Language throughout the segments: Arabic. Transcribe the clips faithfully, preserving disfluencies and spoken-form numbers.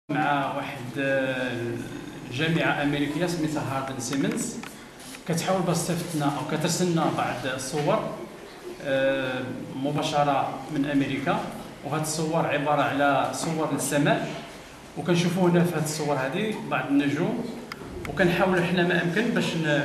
مع واحد الجامعه امريكيه سميتها هاردن سيمنز، كتحاول باش تصيفط لنا او كترسل لنا بعض الصور مباشره من امريكا، وهاد الصور عباره على صور للسماء، وكنشوفوا هنا في هاد الصور هذه بعض النجوم، وكنحاولوا حنا ما امكن باش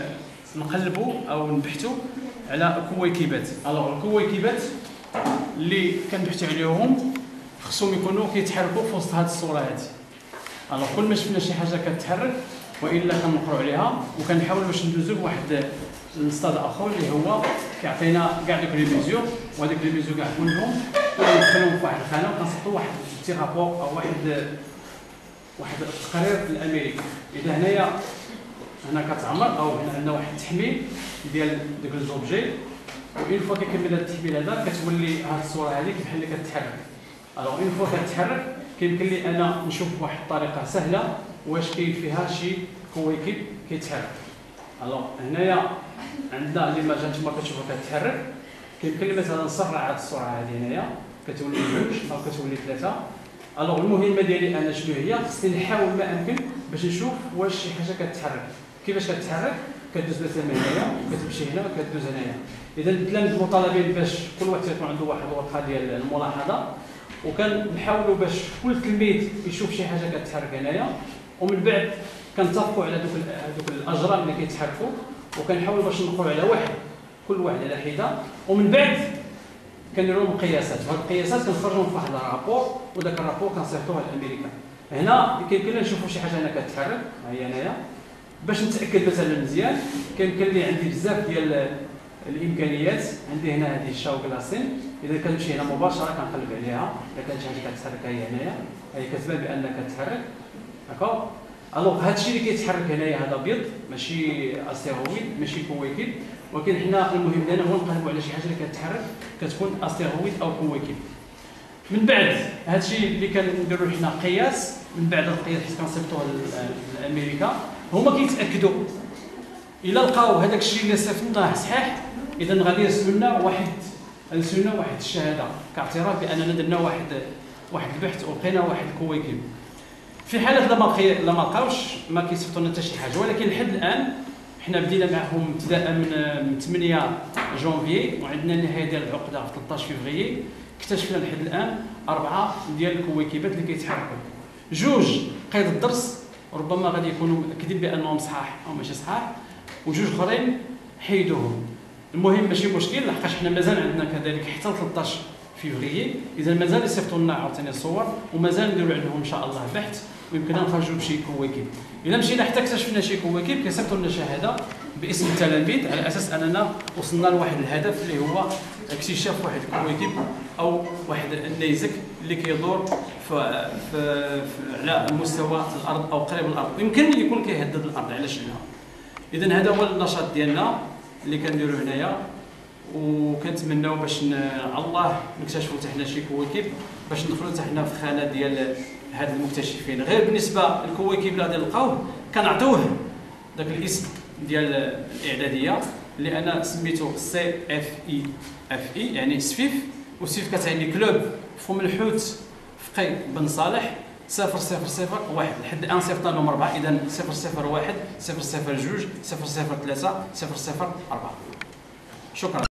نقلبوا او نبحثوا على كويكبات. الوغ الكويكبات اللي كنبحثوا عليهم خصهم يكونوا كيتحركوا في وسط هاد الصوره هذه. الوغ كل ما شفنا شي حاجه كتحرك والا كنقروا عليها، وكنحاولوا باش ندوزوا لواحد الستاد اخر اللي هو كيعطينا كاع دوك لي ميزور، وهذوك لي ميزور كاع كلهم كندخلوهم في واحد الخانه وكنصيفطوا واحد بتي رابور او واحد واحد التقرير الامريكي. اذا هنايا هنا كتعمر او هنا عندنا واحد التحميل ديال دوك ليزوبجي، وإن فوا كيكمل هذا التحميل هذا كتولي هذه الصوره هذه بحال اللي كتحرك. الوغ إن فوا كتحرك كيمكن لي انا نشوف بواحد الطريقه سهله واش كاين فيها شي كويكب كيتحرك. الوغ هنايا عندنا ليماج نتوما كتشوفوها كتحرك، كيمكن لي مثلا نسرع هذه الصوره هذه هنايا كتولي جوج او كتولي ثلاثه. الوغ المهمه ديالي انا شنو هي؟ خصني نحاول ما امكن باش نشوف واش شي حاجه كتحرك. كيفاش كتحرك؟ كدوز مثلا هنايا وكتمشي هنا وكدوز هنايا. اذا التلاميذ مطالبين باش كل واحد يكون عنده واحد الورقه ديال الملاحظه، وكنحاولوا باش كل تلميذ يشوف شي حاجه كتحرك هنايا، ومن بعد كنتفقوا على دوك دوك الاجرام اللي كيتحركوا، وكنحاولوا باش نقروا على واحد كل واحد على حده، ومن بعد كنديروا لهم قياسات. وهاد القياسات كنخرجوا في واحد الرابور، وداك الرابور كنصيفطوه لامريكا. هنا كيمكن لنا نشوفوا شي حاجه هنا كتحرك، ها هي هنايا باش نتاكد مثلا مزيان. كيمكن لي عندي بزاف ديال الامكانيات، عندي هنا هذه الشاو كلاسين، اذا كنمشي هنا مباشره كنقلب عليها، اذا كانت شي حاجه كتحرك هي هنايا هي كتبان بانها كتحرك. داكوغ. الوغ هذا الشيء اللي كيتحرك هنايا هذا بيض، ماشي استيرويد ماشي كويكب، ولكن حنا المهم لنا هو نقلبوا على شي حاجه اللي كتحرك كتكون استيرويد او كويكب. من بعد هذا الشيء اللي كنديروا حنا قياس، من بعد القياس حيت كنصيفطوه لامريكا، هما كيتاكدوا الا لقاو هذاك الشيء اللي صيفطناه صحيح، اذا غادي يرسلوا لنا واحد يرسلوا لنا واحد الشهاده كاعتراف باننا درنا واحد واحد البحث ولقينا واحد الكويكب. في حاله لما لا ما لقاوش ما كيصيفطوا لنا حتى شي حاجه، ولكن لحد الان حنا بدينا معهم ابتداء من ثمانية جونفي، وعندنا النهايه ديال العقده في ثلاثة عشر فيفري. اكتشفنا لحد الان اربعه ديال الكويكبات اللي كيتحركوا. جوج قيد الدرس ربما غادي يكونوا متاكدين بانهم صحاح او ماشي صحاح، وجوج اخرين حيدوهم. المهم ماشي مشكل، لحقاش حنا مازال عندنا كذلك حتى ثلاثة عشر فيفري، اذا مازال يصيفطوا لنا عاوتاني الصور، ومازال نديروا عندهم ان شاء الله بحث، ويمكن نخرجوا بشي كويكب. اذا مشينا حتى اكتشفنا شي كويكب كيصيفطوا لنا شهاده باسم التلاميذ، على اساس اننا وصلنا لواحد الهدف اللي هو اكتشاف واحد الكويكب او واحد النيزك اللي كيدور في, في, في على مستوى الارض او قريب من الارض، يمكن يكون كيهدد الارض. علاش لا؟ اذا هذا هو النشاط ديالنا اللي كنديروا هنايا، وكنتمناو باش على الله نكتشفوا حتى حنا شي كويكب باش ندخلوا حتى حنا في خانه ديال هاد المكتشفين. غير بالنسبه للكويكب اللي غادي نلقاوه كنعطيوه داك الاسم ديال الاعداديه اللي انا سميتو سي اف اي اف اي، يعني سفيف، وسفيف كتعني كلوب فم الحوت فقي بن صالح صفر صفر صفر واحد. لحد الان صيفطنا لهم اربعه، اذا صفر صفر واحد صفر صفر جوج صفر صفر ثلاثه صفر صفر اربعه. شكرا.